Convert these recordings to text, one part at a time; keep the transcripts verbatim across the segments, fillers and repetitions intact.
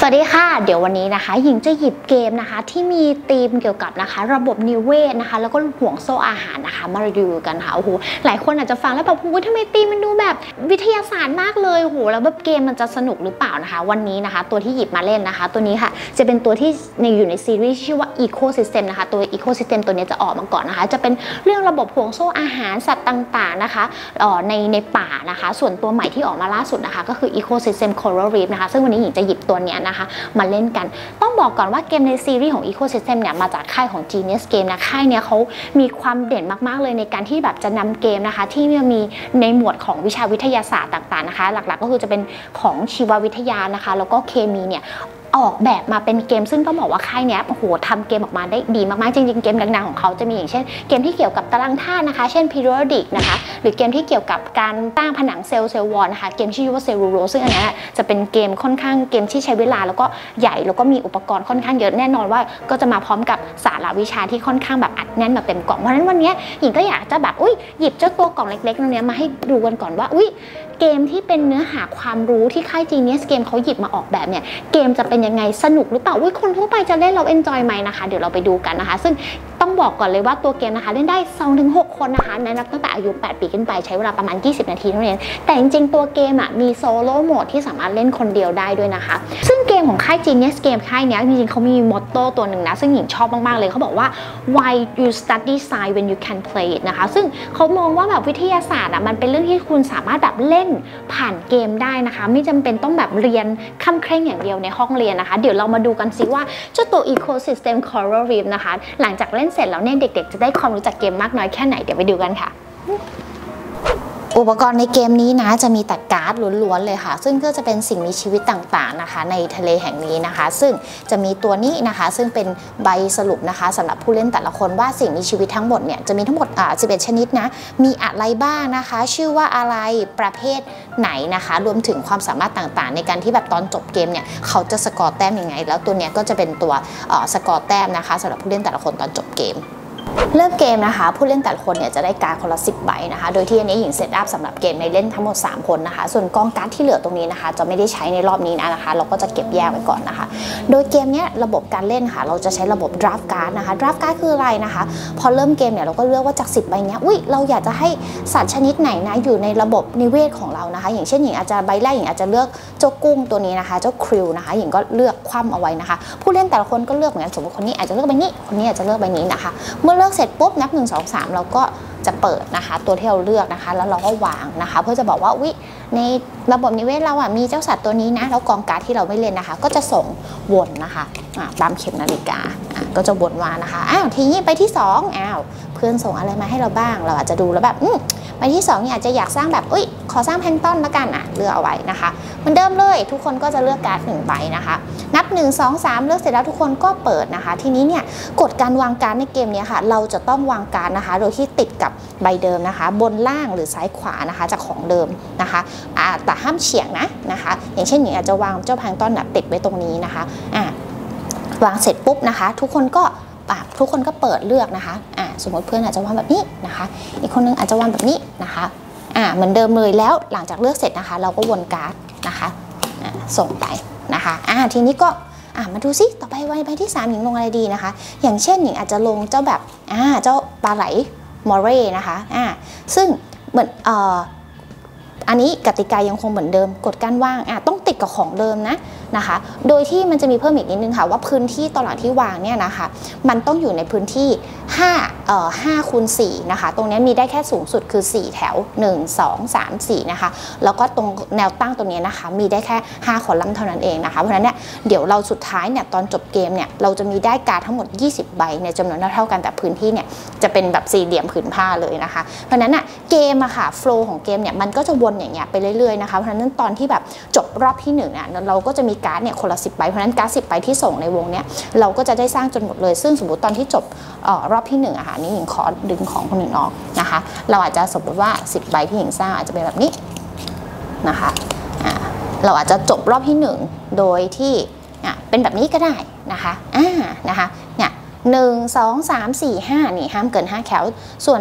วัสดีค่ะเดี๋ยววันนี้นะคะหญิงจะหยิบเกมนะคะที่มีธีมเกี่ยวกับนะคะระบบนิเวศนะคะแล้วก็ห่วงโซ่อาหารนะคะมารีวิวกันค่ะโอ้โหหลายคนอาจจะฟังแล้วแบบโอ้ยทำไมธีมมันดูแบบวิทยาศาสตร์มากเลยโอ้โหแล้วแบบเกมมันจะสนุกหรือเปล่านะคะวันนี้นะคะตัวที่หยิบมาเล่นนะคะตัวนี้ค่ะจะเป็นตัวที่ในอยู่ในซีรีส์ชื่อว่า Ecosystem นะคะตัว Ecosystem ตัวนี้จะออกมาก่อนนะคะจะเป็นเรื่องระบบห่วงโซ่อาหารสัตว์ต่างๆนะคะในในป่านะคะส่วนตัวใหม่ที่ออกมาล่าสุดนะคะก็คือ Ecosystem Coral Reef นะคะซึ่งวันนี้หญิงจะหยิบตัวนี้นะคะมาเล่นกันต้องบอกก่อนว่าเกมในซีรีส์ของ Ecosystem เนี่ยมาจากค่ายของ Genius Game นะค่ายเนี้ยเขามีความเด่นมากๆเลยในการที่แบบจะนำเกมนะคะที่มีในหมวดของวิชาวิทยาศาสตร์ต่างๆนะคะหลักๆก็คือจะเป็นของชีววิทยานะคะแล้วก็เคมีเนี่ยออกแบบมาเป็นเกมซึ่งต้องบอกว่าค่ายนี้โอ้โหทำเกมออกมาได้ดีมากๆจริงๆเกมดังๆของเขาจะมีอย่างเช่นเกมที่เกี่ยวกับตารางธาตุนะคะเช่น periodic นะคะหรือเกมที่เกี่ยวกับการตั้งผนังเซลล์เซลล์วอลนะคะเกมชื่อว่าเซลลูโรซึ่งอันนี้จะเป็นเกมค่อนข้างเกมที่ใช้เวลาแล้วก็ใหญ่แล้วก็มีอุปกรณ์ค่อนข้างเยอะแน่นอนว่าก็จะมาพร้อมกับสาระวิชาที่ค่อนข้างแบบอัดแน่นมาเต็มกล่องเพราะฉะนั้นวันนี้หญิงก็อยากจะแบบอุ้ยหยิบเจ้าตัวกล่องเล็กๆตรงนี้มาให้ดูกันก่อนว่าอุ้ยเกมที่เป็นเนื้อหาความรู้ที่ค่าย Genius Game เขาหยิบมาออกแบบเนี่ยเกมจะเป็นยังไงสนุกหรือเปล่าอุ้ยคนทั่วไปจะเล่นเราเอนจอยไหมนะคะเดี๋ยวเราไปดูกันนะคะซึ่งต้องบอกก่อนเลยว่าตัวเกมนะคะเล่นได้ สองถึงหก คนนะคะนับตั้งแต่อายุแปดปีขึ้นไปใช้เวลาประมาณยี่สิบนาทีเท่านั้นแต่จริงๆตัวเกมอ่ะมีโซโล่โหมดที่สามารถเล่นคนเดียวได้ด้วยนะคะซึ่งเกมของค่าย Genius Game ค่ายนี้จริงๆเขามีมอตโต้ตัวหนึ่งนะซึ่งหญิงชอบมากๆเลยเขาบอกว่า why you study science when you can play it นะคะซึ่งเขามองว่าแบบวิทยาศาสตร์อ่ะมันเป็นเรื่องที่คุณสามารถแบบเล่นผ่านเกมได้นะคะไม่จำเป็นต้องแบบเรียนค่ำเคร่งอย่างเดียวในห้องเรียนนะคะเดี๋ยวเรามาดูกันสิว่าเจ้าตัว Ecosystem Coral Reef นะคะหลังจากเล่นเสร็จแล้วเนี่ยเด็กๆจะได้ความรู้จักเกมมากน้อยแค่ไหนเดี๋ยวไปดูกันค่ะอุปกรณ์ในเกมนี้นะจะมีแต่การ์ดล้วนๆเลยค่ะซึ่งก็จะเป็นสิ่งมีชีวิตต่างๆนะคะในทะเลแห่งนี้นะคะซึ่งจะมีตัวนี้นะคะซึ่งเป็นใบสรุปนะคะสำหรับผู้เล่นแต่ละคนว่าสิ่งมีชีวิตทั้งหมดเนี่ยจะมีทั้งหมดอ่าสิบเอ็ดชนิดนะมีอะไรบ้างนะคะชื่อว่าอะไรประเภทไหนนะคะรวมถึงความสามารถต่างๆในการที่แบบตอนจบเกมเนี่ยเขาจะสกอร์แต้มยังไงแล้วตัวเนี้ยก็จะเป็นตัวสกอร์แต้มนะคะสำหรับผู้เล่นแต่ละคนตอนจบเกมเริ่มเกมนะคะผู้เล่นแต่ละคนเนี่ยจะได้การ์ดคนละสิบใบนะคะโดยที่อันนี้หญิงเซตอัพสำหรับเกมในเล่นทั้งหมดสามคนนะคะส่วนกองการ์ดที่เหลือตรงนี้นะคะจะไม่ได้ใช้ในรอบนี้นะคะเราก็จะเก็บแยกไว้ก่อนนะคะโดยเกมนี้ระบบการเล่นค่ะเราจะใช้ระบบ draft card นะคะ draft card คืออะไรนะคะพอเริ่มเกมเนี่ยเราก็เลือกว่าจากสิบใบนี้อุ้ยเราอยากจะให้สัตว์ชนิดไหนนะอยู่ในระบบนิเวศของเรานะคะอย่างเช่นหญิงอาจจะใบแรกหญิงอาจจะเลือกเจ้ากุ้งตัวนี้นะคะเจ้าคริวนะคะหญิงก็เลือกคว่ำเอาไว้นะคะผู้เล่นแต่ละคนก็เลือกเหมือนกันสมมติคนนี้อาจจะเลือกใบนี้คนนี้อาจจะเลือกใบนี้นะคะเมื่อเลือกเสร็จปุ๊บนับหนึ่ง สอง สามเราก็จะเปิดนะคะตัวที่เราเลือกนะคะแล้วเราก็วางนะคะเพื่อจะบอกว่าวิในระบบนิเวศเราอ่ะมีเจ้าสัตว์ตัวนี้นะแล้วกองการ์ดที่เราไม่เล่นนะคะก็จะส่งวนนะคะตามเข็มนาฬิกาก็จะวนมานะคะอ้าวทีนี้ไปที่สองอ้าวเพื่อนส่งอะไรมาให้เราบ้างเราอาจจะดูแล้วแบบอืมไปที่สองเนี่ยอาจจะอยากสร้างแบบอุ้ยขอสร้างแพลงก์ต้นละกันอ่ะเลือกเอาไว้นะคะเหมือนเดิมเลยทุกคนก็จะเลือกการ์ดหนึ่งใบนะคะนับหนึ่ง สอง สามเลือกเสร็จแล้วทุกคนก็เปิดนะคะทีนี้เนี่ยกฎการวางการ์ดในเกมนี้ค่ะเราจะต้องวางการ์ดนะคะโดยที่ติดกับใบเดิมนะคะบนล่างหรือซ้ายขวานะคะจากของเดิมนะคะแต่ห้ามเฉียงนะนะคะอย่างเช่นอย่างอาจจะวางเจ้าแพลงก์ต้นติดไว้ตรงนี้นะคะอ่าวางเสร็จปุ๊บนะคะทุกคนก็ทุกคนก็เปิดเลือกนะคะอ่าสมมติเพื่อนอาจจะวางแบบนี้นะคะอีกคนนึงอาจจะวางแบบนี้นะคะอ่าเหมือนเดิมเลยแล้วหลังจากเลือกเสร็จนะคะเราก็วนการ์ดนะคะส่งไปนะคะอ่าทีนี้ก็อ่ามาดูซิต่อไปใบที่สามหญิงลงอะไรดีนะคะอย่างเช่นหญิงอาจจะลงเจ้าแบบอ่าเจ้าปลาไหลมอเร่นะคะอ่าซึ่งเหมือนเอ่ออันนี้กติกายังคงเหมือนเดิมกฎการวางอ่ะต้องติดกับของเดิมนะนะคะโดยที่มันจะมีเพิ่มอีกนิดนึงค่ะว่าพื้นที่ตลาดที่วางเนี่ยนะคะมันต้องอยู่ในพื้นที่ห้าเอ่อห้าคูณสี่นะคะตรงนี้มีได้แค่สูงสุดคือสี่แถวหนึ่ง สอง สาม สี่นะคะแล้วก็ตรงแนวตั้งตรงนี้นะคะมีได้แค่ห้าคอลัมน์เท่านั้นเองนะคะเพราะฉะนั้นเนี่ยเดี๋ยวเราสุดท้ายเนี่ยตอนจบเกมเนี่ยเราจะมีได้การ์ดทั้งหมดยี่สิบใบในจำนวนเท่ากันแต่พื้นที่เนี่ยจะเป็นแบบสี่เหลี่ยมผืนผ้าเลยนะคะเพราะฉะนั้นน่ะเกมอะค่ะโฟล์ของเกมเนี่ยมันก็จะวนอย่างเงี้ยไปเรื่อยๆนะคะเพราะฉะนั้นตอนที่แบบจบรอบที่หนึ่งเนี่ยเราก็จะมีการ์ดเนี่ยคนละสิบใบเพราะฉะนั้นการ์ดสิบใบที่ส่งในวงเนี้ยเราก็จะได้สร้างจนหมดเลยซึ่งสมมติตอนที่จบออรอบที่หนึ่งอะค่ะนี่หญิงขอดึงของคนอื่นออกนะคะเราอาจจะสมมติว่าสิบใบที่หญิงสร้างอาจจะเป็นแบบนี้นะคะอ่าเราอาจจะจบรอบที่หนึ่งโดยที่อ่ะเป็นแบบนี้ก็ได้นะคะอ่านะคะเนี่ยหนึ่ง สอง สาม สี่ ห้านี่ห้ามเกินห้าแคลส่วน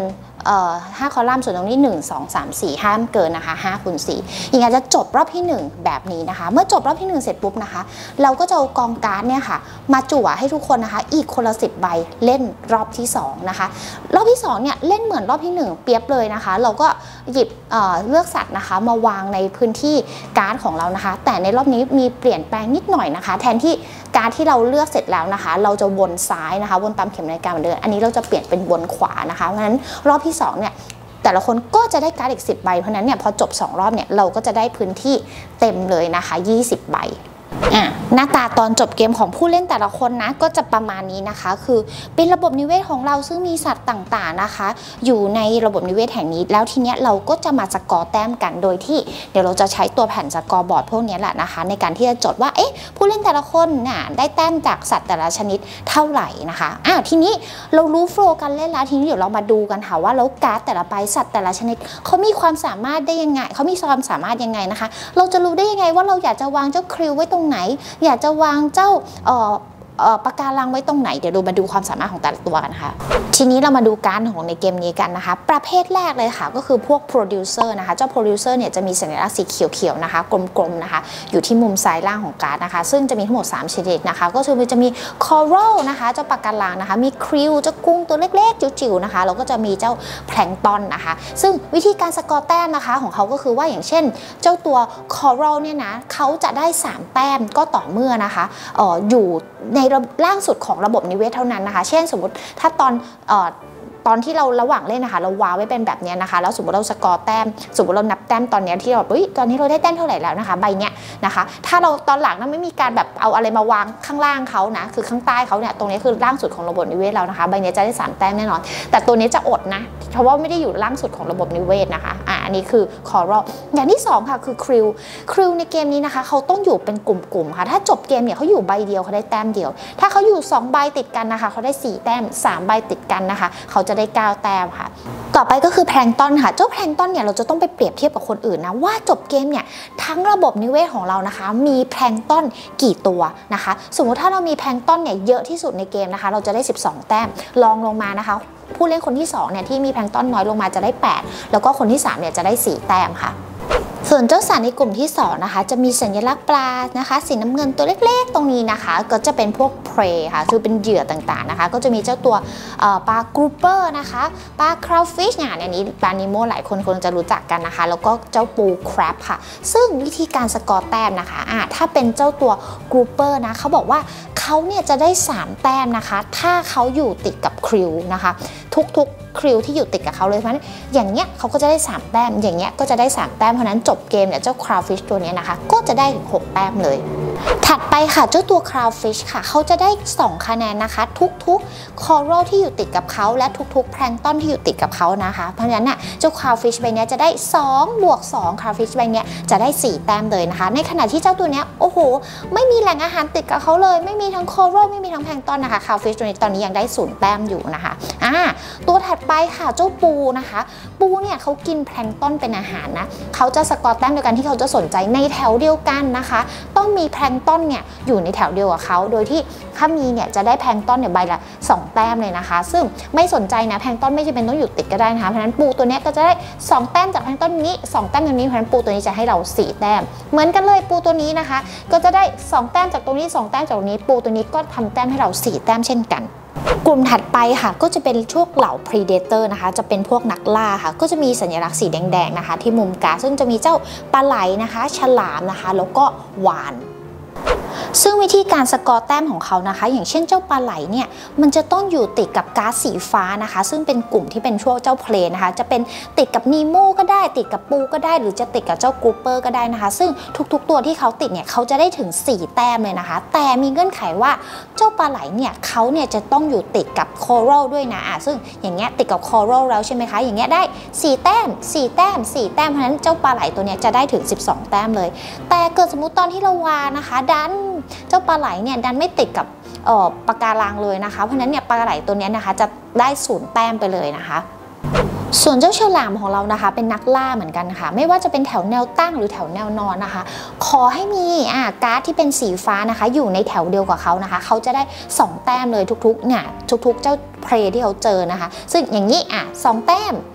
เอ่อห้าคอลัมน์ส่วนตรงนี้หนึ่ง สอง สาม สี่ห้ามเกินนะคะห้าคูณสี่อย่างอาจจะจบรอบที่หนึ่งแบบนี้นะคะเมื่อจบรอบที่หนึ่งเสร็จปุ๊บนะคะเราก็จะเอากองการ์ดเนี่ยค่ะมาจั่วให้ทุกคนนะคะอีกคนละสิบใบเล่นรอบที่สองนะคะรอบที่สองเนี่ยเล่นเหมือนรอบที่หนึ่งเปรียบเลยนะคะเราก็หยิบ เอ่อ เลือกสัตว์นะคะมาวางในพื้นที่การ์ดของเรานะคะแต่ในรอบนี้มีเปลี่ยนแปลงนิดหน่อยนะคะแทนที่การ์ดที่เราเลือกเสร็จแล้วนะคะเราจะวนซ้ายนะคะวนตามเข็มนาฬิกาเหมือนเดิมอันนี้เราจะเปลี่ยนเป็นวนขวานะคะเพราะฉะนั้นรอบที่สองเนี่ยแต่ละคนก็จะได้การ์ดอีกสิบใบเพราะนั้นเนี่ยพอจบสองรอบเนี่ยเราก็จะได้พื้นที่เต็มเลยนะคะยี่สิบใบหน้าตาตอนจบเกมของผู้เล่นแต่ละคนนะก็จะประมาณนี้นะคะคือเป็นระบบนิเวศของเราซึ่งมีสัตว์ต่างๆนะคะอยู่ในระบบนิเวศแห่งนี้แล้วทีเนี้ยเราก็จะมาสกอร์แต้มกันโดยที่เดี๋ยวเราจะใช้ตัวแผ่นสกอร์บอร์ดพวกนี้แหละนะคะในการที่จะจดว่าเอ๊ะผู้เล่นแต่ละคนน่ะได้แต้มจากสัตว์แต่ละชนิดเท่าไหร่นะคะอ้าวทีนี้เรารู้โฟล์กันเล่นแล้วทีนี้เดี๋ยวเรามาดูกันค่ะว่าแล้วการ์ดแต่ละใบสัตว์แต่ละชนิดเขามีความสามารถได้ยังไงเขามีความสามารถยังไงนะคะเราจะรู้ได้ยังไงว่าเราอยากจะวางเจ้าคริวไว้ตรงไหนอยากจะวางเจ้าเอ่อปากการังไว้ตรงไหนเดี๋ยวเรามาดูความสามารถของแต่ละตัวกันนะคะทีนี้เรามาดูการของในเกมนี้กันนะคะประเภทแรกเลยค่ะก็คือพวก producer นะคะเจ้า producer เนี่ยจะมีสัญลักษณ์สีเขียวๆนะคะกลมๆนะคะอยู่ที่มุมซ้ายล่างของการ์ดนะคะซึ่งจะมีทั้งหมดสามชนิดนะคะก็คือจะมี coral นะคะเจ้าปากการังนะคะมี krill เจ้ากุ้งตัวเล็กๆจิ๋วๆนะคะแล้วก็จะมีเจ้าแพลงก์ตอนนะคะซึ่งวิธีการสกอร์แต้มนะคะของเขาก็คือว่าอย่างเช่นเจ้าตัว coral เนี่ยนะเขาจะได้สามแต้มก็ต่อเมื่อนะคะเอ่ออยู่ในล่างสุดของระบบนิเวศเท่านั้นนะคะเช่นสมมติถ้าตอนเอ่อตอนที่เราระหว่างเล่นนะคะเราวางไว้เป็นแบบนี้นะคะแล้วสมมติเราสกอร์แต้มสมมติเรานับแต้มตอนนี้ที่เราเฮ้ยตอนนี้เราได้แต้มเท่าไหร่แล้วนะคะใบเนี้ยนะคะถ้าเราตอนหลังนั้นไม่มีการแบบเอาอะไรมาวางข้างล่างเขานะคือข้างใต้เขาเนี่ยตรงนี้คือล่างสุดของระบบนิเวศเรานะคะใบนี้จะได้สามแต้มแน่นอนแต่ตัวนี้จะอดนะเพราะว่าไม่ได้อยู่ล่างสุดของระบบนิเวศนะคะอ่าอันนี้คือคอรัลอย่างที่สองค่ะคือคริวคริวในเกมนี้นะคะเขาต้องอยู่เป็นกลุ่มๆค่ะถ้าจบเกมเนี่ยเขาอยู่ใบเดียวเขาได้แต้มเดียวถ้าเขาอยู่สองใบติดกันนะคะเขาได้สี่แต้มสามใบติดกันนะคะเขาจะได้เก้าแต้มต่อไปก็คือแพลงก์ตอนค่ะเจ้าแพลงก์ตอนเนี่ยเราจะต้องไปเปรียบเทียบกับคนอื่นนะว่าจบเกมเนี่ยทั้งระบบนิเวศของเรานะคะมีแพลงก์ตอนกี่ตัวนะคะสมมติถ้าเรามีแพลงก์ตอนเนี่ยเยอะที่สุดในเกมนะคะเราจะได้สิบสองแต้มลองลงมานะคะผู้เล่นคนที่สองเนี่ยที่มีแพลงก์ตอนน้อยลงมาจะได้แปดแล้วก็คนที่สามเนี่ยจะได้สี่แต้มค่ะส่วนเจ้าสัตว์ในกลุ่มที่สองนะคะจะมีสัญลักษณ์ปลานะคะสีน้ำเงินตัวเล็กๆตรงนี้นะคะก็จะเป็นพวก prey ค่ะคือเป็นเหยื่อต่างๆนะคะก็จะมีเจ้าตัวปลากรูเปอร์นะคะปลา crawfish เนี่ยอันนี้ปลานิโมหลายคนคงจะรู้จักกันนะคะแล้วก็เจ้าปู crab ค่ะซึ่งวิธีการสกอร์แต้มนะคะอ่ะถ้าเป็นเจ้าตัวกรูเปอร์นะเขาบอกว่าเขาเนี่ยจะได้สามแต้มนะคะถ้าเขาอยู่ติดกับคริวนะคะทุกๆคริวที่อยู่ติดกับเขาเลยเพราะฉะนั้นอย่างเงี้ยเขาก็จะได้สามแต้มอย่างเงี้ยก็จะได้สามแต้มเพราะนั้นจบเกมเนี่ยเจ้า crawfish ตัวนี้นะคะก็จะได้ถึงหกแต้มเลยถัดไปค่ะเจ้าตัว crawfish ค่ะเขาจะได้สองคะแนนนะคะทุกๆ coral ที่อยู่ติดกับเขาและทุกๆ plankton ที่อยู่ติดกับเขานะคะเพราะฉะนั้นน่ะเจ้า crawfish ใบนี้จะได้สองบวกสอง crawfish ใบนี้จะได้สี่แต้มเลยนะคะในขณะที่เจ้าตัวนี้โอ้โหไม่มีแหล่งอาหารติดกับเขาเลยไม่มีทั้ง coral ไม่มีทั้ง plankton นะคะ crawfish ตัวนี้ตอนนี้ยังได้ศูนย์แต้มอยู่นะคะอ่าตัวถัดไปค่ะเจ้าปูนะคะปูเนี่ยเขากินแพลงก์ต้นเป็นอาหารนะเขาจะสกอร์แต้มเดียวกันที่เขาจะสนใจในแถวเดียวกันนะคะต้องมีแพลงก์ต้นเนี่ยอยู่ในแถวเดียวกับเขาโดยที่ถ้ามีเนี่ยจะได้แพลงก์ต้นเนี่ยใบละสองแต้มเลยนะคะซึ่งไม่สนใจนะแพลงก์ต้นไม่จำเป็นต้องอยู่ติดก็ได้นะคะเพราะฉะนั้นปูตัวนี้ก็จะได้สองแต้มจากแพลงก์ต้นนี้สองแต้มตรงนี้เพราะฉะนั้นปูตัวนี้จะให้เราสี่แต้มเหมือนกันเลยปูตัวนี้นะคะก็จะได้สองแต้มจากตรงนี้สองแต้มจากตรงนี้ปูตัวนี้ก็ทำแต้มให้เราสี่แต้มเช่นกันกลุ่มถัดไปค่ะก็จะเป็นช่วงเหล่า predator นะคะจะเป็นพวกนักล่าค่ะก็จะมีสัญลักษณ์สีแดงๆนะคะที่มุมกาซึ่งจะมีเจ้าปลาไหลนะคะฉลามนะคะแล้วก็วาฬซึ่งวิธีการสกอร์แต้มของเขานะคะอย่างเช่นเจ้าปลาไหลเนี่ยมันจะต้องอยู่ติดกับก๊าซสีฟ้านะคะซึ่งเป็นกลุ่มที่เป็นช่วงเจ้าเพลนนะคะจะเป็นติดกับนีโมก็ได้ติดกับปูก็ได้หรือจะติดกับเจ้ากรูเปอร์ก็ได้นะคะซึ่งทุกๆตัวที่เขาติดเนี่ยเขาจะได้ถึงสี่แต้มเลยนะคะแต่มีเงื่อนไขว่าเจ้าปลาไหลเนี่ยเขาเนี่ยจะต้องอยู่ติดกับคอรัลด้วยนะอ่ะซึ่งอย่างเงี้ยติดกับคอรัลแล้วใช่ไหมคะอย่างเงี้ยได้สี่แต้มสี่แต้มสี่แต้มเพราะฉะนั้นเจ้าปลาไหลตัวเนี้ยจะได้ถึงสิบสองแต้มเลยแต่เกิดสมมุติตอนที่เราวางนะคะดันเจ้าปลาไหลเนี่ยดันไม่ติดกับปะการังเลยนะคะเพราะฉะนั้นเนี่ยปลาไหลตัวนี้นะคะจะได้ศูนย์แต้มไปเลยนะคะส่วนเจ้าฉลามของเรานะคะเป็นนักล่าเหมือนกันค่ะไม่ว่าจะเป็นแถวแนวตั้งหรือแถวแนวนอนนะคะขอให้มีอ่าการ์ดที่เป็นสีฟ้านะคะอยู่ในแถวเดียวกับเขานะคะเขาจะได้สองแต้มเลยทุกๆเนี่ยทุกๆเจ้าเพลย์ที่เขาเจอนะคะซึ่งอย่างนี้อ่ะสองแต้ม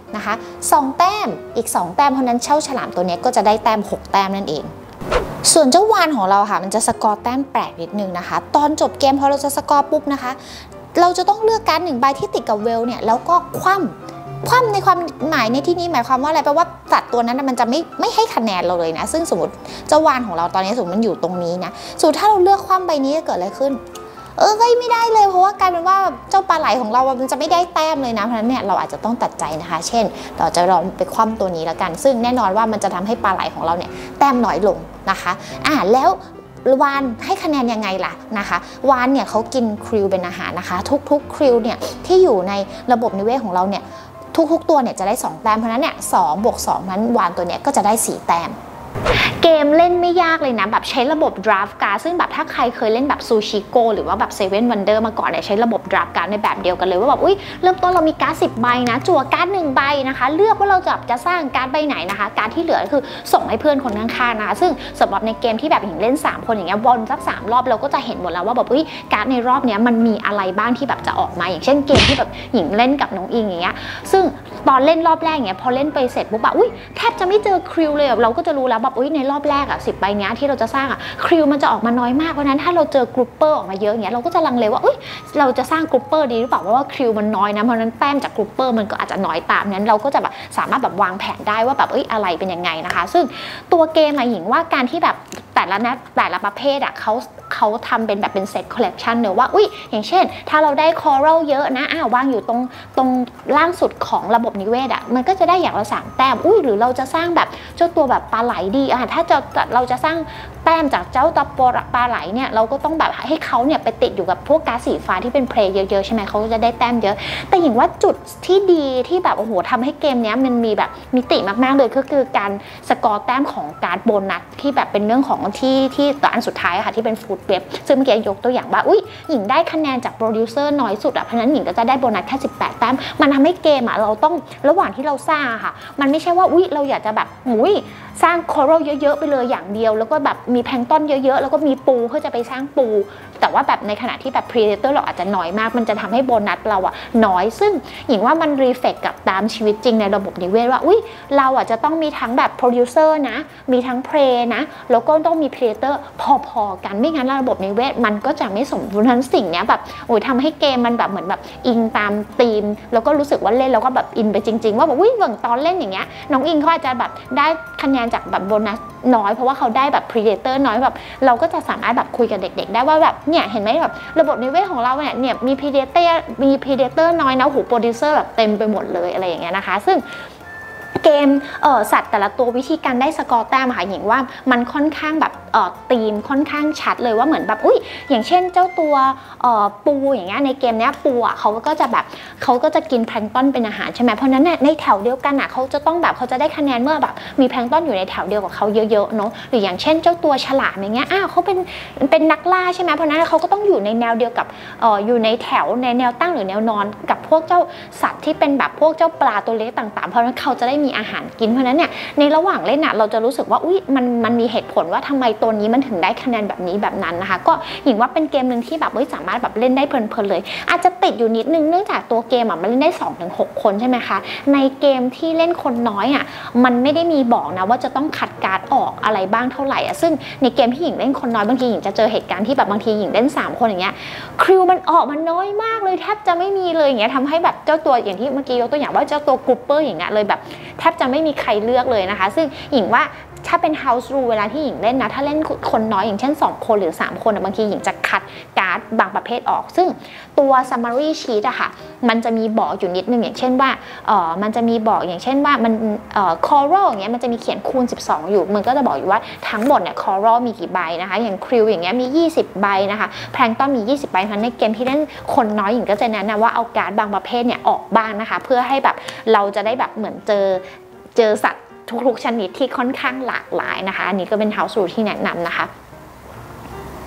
นะคะสองแต้มอีกสองแต้มเพราะนั้นเจ้าฉลามตัวนี้ก็จะได้แต้มหกแต้มนั่นเองส่วนเจ้าวานของเราค่ะมันจะสกอร์แต้มแปลกนิดนึงนะคะตอนจบเกมพอเราจะสกอร์ปุ๊บนะคะเราจะต้องเลือกการ์ดหนึ่งใบที่ติดกับเวลเนี่ยแล้วก็คว่ำคว่ำในความหมายในที่นี้หมายความว่าอะไรแปลว่าสัตว์ตัวนั้นมันจะไม่ไม่ให้คะแนนเราเลยนะซึ่งสมมติเจ้าวานของเราตอนนี้สมมติมันอยู่ตรงนี้นะสมมติถ้าเราเลือกคว่ำใบนี้จะเกิดอะไรขึ้นเออไม่ได้เลยเพราะว่ากลายเป็นว่าเจ้าปลาไหลของเรามันจะไม่ได้แต้มเลยนะเพราะฉะนั้นเนี่ยเราอาจจะต้องตัดใจนะคะเช่นเราจะลองไปคว่ำตัวนี้แล้วกันซึ่งแน่นอนว่ามันจะทำให้ปลาไหลของเราเนี่ยแต้มน้อยลงนะคะอ่าแล้ววานให้คะแนนยังไงล่ะนะคะวานเนี่ยเขากินคริวเป็นอาหารนะคะทุกๆคริวเนี่ยที่อยู่ในระบบนิเวศของเราเนี่ยทุกๆตัวเนี่ยจะได้สองแต้มเพราะนั้นเนี่ยสองบวกสองนั้นวานตัวเนี้ยก็จะได้สี่แต้มเกมเล่นไม่ยากเลยนะแบบใช้ระบบ draft card ซึ่งแบบถ้าใครเคยเล่นแบบซูชิโกหรือว่าแบบเซเว่นวันเดอร์มาก่อนเนี่ยใช้ระบบ draft card ในแบบเดียวกันเลยว่าแบบอุ้ยเริ่มต้นเรามีการ์ดสิบใบนะจั่วการ์ดหนึ่งใบนะคะเลือกว่าเราจะจะสร้างการ์ดใบไหนนะคะการ์ดที่เหลือคือส่งให้เพื่อนคนข้างๆนะคะซึ่งสำหรับในเกมที่แบบหญิงเล่นสามคนอย่างเงี้ยวนสักสามรอบเราก็จะเห็นหมดแล้วว่าแบบอุ้ยการ์ดในรอบเนี้ยมันมีอะไรบ้างที่แบบจะออกมาอย่างเช่นเกมที่แบบหญิงเล่นกับน้องอิงอย่างเงี้ยซึ่งตอนเล่นรอบแรกเนี้ยพอเล่นไปเสร็จปุ๊บแบบอุ้ยแทบจะไม่เจอคริวเลยเราก็จะรู้แล้วแบบอุ้ยในรอบแรกอะสิบใบนี้ที่เราจะสร้างอะคริวมันจะออกมาน้อยมากเพราะนั้นถ้าเราเจอกรุ๊ปเปอร์ออกมาเยอะอย่างเงี้ยเราก็จะลังเลว่าเอ้ยเราจะสร้างกรุ๊ปเปอร์ดีหรือเปล่าเพราะว่าคริวมันน้อยนะเพราะนั้นแต้มจากกรุ๊ปเปอร์มันก็อาจจะน้อยตามนั้นเราก็จะแบบสามารถแบบวางแผนได้ว่าแบบเอ้ยอะไรเป็นยังไงนะคะซึ่งตัวเกมอะหญิงว่าการที่แบบแต่ละนัดแต่ละประเภทอะเขาเขาทำเป็นแบบเป็นเซตคอลเลกชันเนอะว่าอุ้ยอย่างเช่นถ้าเราได้คอรัลเยอะนะอ่าวางอยู่ตรงตรงล่างสุดของระบบนิเวศอะมันก็จะได้อย่างละสามแต้มอุ้ยหรือเราจะสร้างแบบเจ้าตัวแบบปลาไหลดีอ่ะถ้าจะเราจะสร้างแต้มจากเจ้าตะปรปลาไหลเนี่ยเราก็ต้องแบบให้เขาเนี่ยไปติดอยู่กับพวกก๊าซสีฟ้าที่เป็นเพลย์เยอะๆใช่ไหมเขาจะได้แต้มเยอะแต่อย่างว่าจุดที่ดีที่แบบโอ้โหทำให้เกมนี้มันมีแบบมิติมากๆเลยก็คือการสกอร์แต้มของการ์ดโบนัสที่แบบเป็นเรื่องของที่ที่ตัวอันสุดท้ายค่ะที่เป็นฟูดเว็บซึ่งเมื่อกี้ยกตัวอย่างว่าอุ้ยหญิงได้คะแนนจากโปรดิวเซอร์น้อยสุดอ่ะเพราะนั้นหญิงก็จะได้โบนัสแค่สิบแปดแต้มมันทำให้เกมอ่ะเราต้องระหว่างที่เราสร้างค่ะมันไม่ใช่ว่าอุ้ยเราอยากจะแบบอุ้ยสร้างคอรัลเยอะๆไปเลยอย่างเดียวแล้วก็แบบมีแพลงก์ต้นเยอะๆแล้วก็มีปูเพื่อจะไปสร้างปูแต่ว่าแบบในขณะที่แบบพรีเดเตอร์เราอาจจะน้อยมากมันจะทำให้โบนัสเราอะน้อยซึ่งหญิงว่ามันรีเฟกกับตามชีวิตจริงในระบบนิเวศว่าอุ้ยเราอะจะต้องมีทั้งแบบโปรดิวเซอร์นะมีทั้งเพลย์นะแล้วก็ต้องมีพรีเดเตอร์พอๆกันไม่งั้นระบบนิเวศมันก็จะไม่สมบูรณ์ทั้งสิ่งเนี้ยแบบโอ้ยทำให้เกมมันแบบเหมือนแบบอิงตามธีมแล้วก็รู้สึกว่าเล่นแล้วก็แบบอินไปจริงๆว่าแบบอุ้ยเหมือนตอนเล่นอย่างเงี้ยน้องอิงเขาอาจจะแบบได้คะแนนจากแบบโบนัสน้อยเพราะว่าเขาได้แบบพรีเดเตอร์น้อยแบบเราก็จะสามารถแบบคุยกับเด็กๆได้ว่าแบบเนี่ยเห็นไหมแบบระบบนิเวศของเราเนี่ยเนี่ยมีพรีเดเตอร์มีพรีเดเตอร์น้อยนะหูโปรดิวเซอร์แบบเต็มไปหมดเลยอะไรอย่างเงี้ยนะคะซึ่งเกมเอ่อสัตว์แต่ละตัววิธีการได้สกอร์แต้มค่ะหญิงว่ามันค่อนข้างแบบเอ่อธีมค่อนข้างชัดเลยว่าเหมือนแบบอุ้ยอย่างเช่นเจ้าตัวเอ่อปูอย่างเงี้ยในเกมเนี้ยปูอ่ะเขาก็จะแบบเขาก็จะกินแพลงก์ต้นเป็นอาหารใช่ไหมเพราะนั้นเนี่ยในแถวเดียวกันอ่ะเขาจะต้องแบบเขาจะได้คะแนนเมื่อแบบมีแพลงก์ต้นอยู่ในแถวเดียวกับเขาเยอะๆเนาะหรืออย่างเช่นเจ้าตัวฉลามอย่างเงี้ยอ้าวเขาเป็นเป็นนักล่าใช่ไหมเพราะนั้นเขาก็ต้องอยู่ในแนวเดียวกับเอ่ออยู่ในแถวในแนวตั้งหรือแนวนอนกับพวกเจ้าสัตว์ที่เป็นแบบพวกเจ้าปลาตัวเล็กต่างๆเพราะนั้นเขาจะได้มีอาหารกินเพราะนั้นเนี่ยในระหว่างเล่นอ่ะเราจะรู้สึกว่าอุ้ยมันมันมีเหตุผลว่าทำไมตัวนี้มันถึงได้คะแนนแบบนี้แบบนั้นนะคะก็หญิงว่าเป็นเกมหนึ่งที่แบบสามารถแบบเล่นได้เพลินๆเลยอาจจะติดอยู่นิดนึงเนื่องจากตัวเกมอ่ะมันเล่นได้ สองถึงหก คนใช่ไหมคะในเกมที่เล่นคนน้อยอ่ะมันไม่ได้มีบอกนะว่าจะต้องขัดการ์ดออกอะไรบ้างเท่าไหร่อ่ะซึ่งในเกมที่หญิงเล่นคนน้อยบางทีหญิงจะเจอเหตุการณ์ที่แบบบางทีหญิงเล่นสามคนอย่างเงี้ยคริวมันออกมาน้อยมากเลยแทบจะไม่มีเลยอย่างเงี้ยทำให้แบบเจ้าตัวอย่างที่เมื่อกี้ยกตัวอย่างว่าเจ้าตัวกรุ๊ปเปอร์อย่างเงี้ยเลยแบบแทบจะไม่มีใครเลือกเลยนะคะซึ่งหญิงว่าถ้าเป็น house rule เวลาที่หญิงเล่นนะถ้าเล่นคนน้อยอย่างเช่นสองคนหรือสามคนบางทีหญิงจะคัดการ์ดบางประเภทออกซึ่งตัว summary sheet อะค่ะมันจะมีบอกอยู่นิดนึงอย่างเช่นว่าเออมันจะมีบอกอย่างเช่นว่ามันเอ่อ coral อย่างเงี้ยมันจะมีเขียนคูณสิบสองอยู่มันก็จะบอกอยู่ว่าทั้งหมดเนี่ย coral มีกี่ใบนะคะอย่าง krill อย่างเงี้ยมียี่สิบใบนะคะ plankton มียี่สิบใบเพราะในเกมที่เล่นคนน้อยหญิงก็จะแนะนำว่าเอาการ์ดบางประเภทเนี่ยออกบ้างนะคะเพื่อให้แบบเราจะได้แบบเหมือนเจอเจอสัตว์ทุกๆชนิดที่ค่อนข้างหลากหลายนะคะอันนี้ก็เป็น house rule ที่แนะนำนะคะ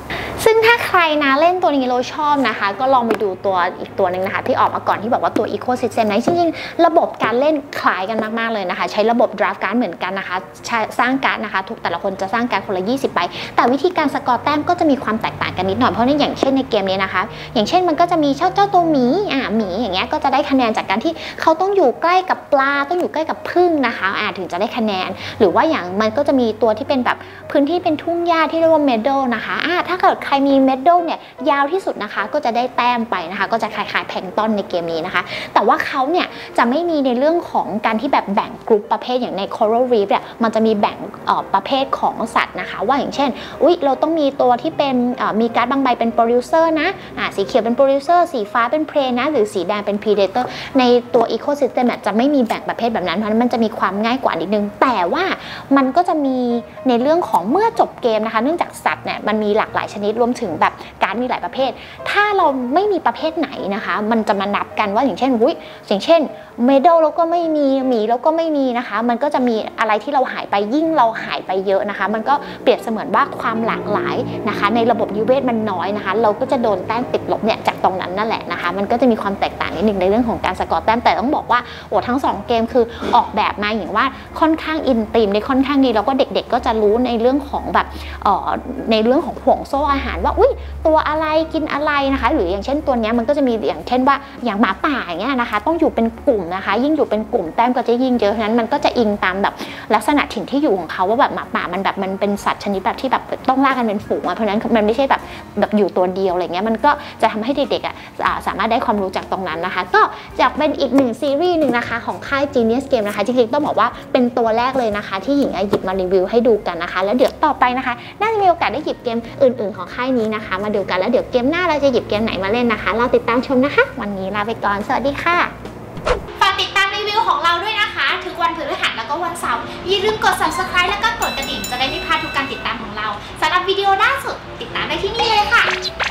ซึ่งถ้าใครนะเล่นตัวนี้เราชอบนะคะก็ลองไปดูตัวอีกตัวหนึ่งนะคะที่ออกมาก่อนที่บอกว่าตัว Ecosystem นะจริงๆระบบการเล่นคล้ายกันมากๆเลยนะคะใช้ระบบ draft card เหมือนกันนะคะสร้างการ์ดนะคะทุกแต่ละคนจะสร้างการ์ดคนละยี่สิบใบแต่วิธีการสกอร์แต้มก็จะมีความแตกต่างกันนิดหน่อยเพราะในอย่างเช่นในเกมนี้นะคะอย่างเช่นมันก็จะมีเจ้าเจ้าตัวหมีอ่าหมีอย่างเงี้ยก็จะได้คะแนนจากการที่เขาต้องอยู่ใกล้กับปลาต้องอยู่ใกล้กับผึ้งนะคะอ่าถึงจะได้คะแนนหรือว่าอย่างมันก็จะมีตัวที่เป็นแบบพื้นที่เป็นทุ่งหญ้าที่เรียกว่าเมโดนะคะอ่าถ้าเกิดใครมีเมโดเนี่ยยาวที่สุดนะคะก็จะได้แต้มไปนะคะก็จะคล้ายๆแพลงก์ตอนในเกมนี้นะคะแต่ว่าเขาเนี่ยจะไม่มีในเรื่องของการที่แบบแบ่งกลุ่มประเภทอย่างใน Coral Reef เนี่ยมันจะมีแบ่งประเภทของสัตว์นะคะว่าอย่างเช่นอุ๊ยเราต้องมีตัวที่เป็นมีการ์ดบางใบเป็นโปรดิวเซอร์นะอ่าสีเขียวเป็นโปรดิวเซอร์สีฟ้าเป็นเพรนะหรือสีแดงเป็นพรีเดเตอร์ในตัว Ecosystem เนี่ยจะไม่มีแบ่งประเภทแบบนั้นเพราะนั้นมันจะมีความง่ายกว่านิดนึงแต่ว่ามันก็จะมีในเรื่องของเมื่อจบเกมนะคะเนื่องจากสัตว์เนี่ยมันมีหลากหลายชนิดรวมถึงแบบการ์ดมีหลายประเภทถ้าเราไม่มีประเภทไหนนะคะมันจะมานับกันว่าอย่างเช่นอุ๊ยอย่างเช่นเมโดแล้วก็ไม่มีหมีแล้วก็ไม่มีนะคะมันก็จะมีอะไรที่เราหายไปยิ่งเราหายไปเยอะนะคะมันก็เปรียบเสมือนว่าความหลากหลายนะคะในระบบนิเวศมันน้อยนะคะเราก็จะโดนแต้มติดลบเนี่ยจากตรงนั้นนั่นแหละนะคะมันก็จะมีความแตกต่างนิดหนึ่งในเรื่องของการสกอร์แต้มแต่ต้องบอกว่าโอ้ทั้งสองเกมคือออกแบบมาอย่างว่าค่อนข้างอินธีมได้ค่อนข้างดีแล้วก็เด็กๆก็จะรู้ในเรื่องของแบบเอ่อในเรื่องของห่วงโซ่อาหารว่าอุ้ยตัวอะไรกินอะไรนะคะหรืออย่างเช่นตัวนี้มันก็จะมีอย่างเช่นว่าอย่างหมาป่าอย่างเงี้ยนะคะต้องอยู่เป็นกลุ่มนะคะยิ่งอยู่เป็นกลุ่มแต้มก็จะยิ่งเยอะฉะนั้นมันก็จะอิงตามแบบลักษณะถิ่นที่อยู่ของเขาว่าแบบหมาป่ามันแบบมันเป็นสัตว์ชนิดแบบที่แบบต้องล่ากันเป็นฝูงเพราะฉะนั้นมันไม่ใช่แบบแบบอยู่ตัวเดียวอะไรเงี้ยมันก็จะทำให้เด็กๆอ่ะสามารถได้ความรู้จากตรงนั้นนะคะก็จะเป็นอีกหนึ่งซีรีส์หนึ่งนะคะของค่าย Genius Game นะคะจริงๆต้องบอกว่าเป็นตัวแรกเลยนะคะที่หญิงหยิบมารีวิวให้ดูกันนะคะแล้วเดี๋ยวต่อไปนะคะน่าจะมีโอกาสได้หยิบเกมอื่นๆของค่ายนี้นะคะมาดูกันแล้วเดี๋ยวเกมหน้าเราจะหยิบเกมไหนมาเล่นนะคะเราติดตามชมนะคะวันนี้ลาไปก่อนสวัสดีค่ะฝากติดตามรีวิวของเราด้วยนะคะทุกวันพฤหัสแล้วก็วันเสาร์อย่าลืมกด ซับสไครบ์ แล้วก็กดกระดิ่งจะได้ไม่พลาดทุกการติดตามของเราสำหรับวิดีโอล่าสุดติดตามได้ที่นี่เลยค่ะ